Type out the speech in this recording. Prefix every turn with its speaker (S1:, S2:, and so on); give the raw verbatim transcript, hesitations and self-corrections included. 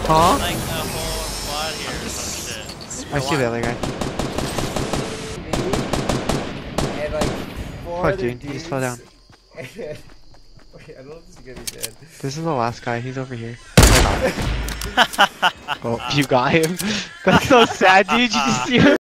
S1: Huh?
S2: Like a whole squad here or some shit.
S1: I see the other guy.
S3: And like four
S1: Fuck,
S3: other
S1: dude, he
S3: dudes.
S1: just fell down.
S3: And, wait, I don't know if this is gonna be dead.
S1: This is the last guy. He's over here. Oh, you got him. That's so sad, dude. You just see him.